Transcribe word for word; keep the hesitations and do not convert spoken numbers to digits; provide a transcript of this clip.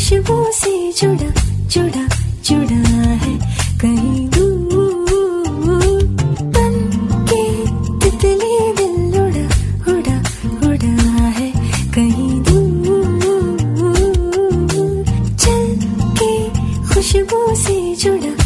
खुशबू से जुड़ा जुड़ा जुड़ा है कहीं दूर। बन के तितली दिल उड़ा उड़ा उड़ा है कहीं दूर। चल के खुशबू से जुड़ा